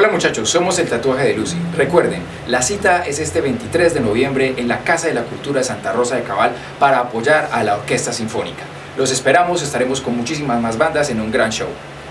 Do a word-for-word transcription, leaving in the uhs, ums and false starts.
Hola muchachos, somos el Tatuaje de Lucy. Recuerden, la cita es este veintitrés de noviembre en la Casa de la Cultura de Santa Rosa de Cabal para apoyar a la Orquesta Sinfónica. Los esperamos, estaremos con muchísimas más bandas en un gran show.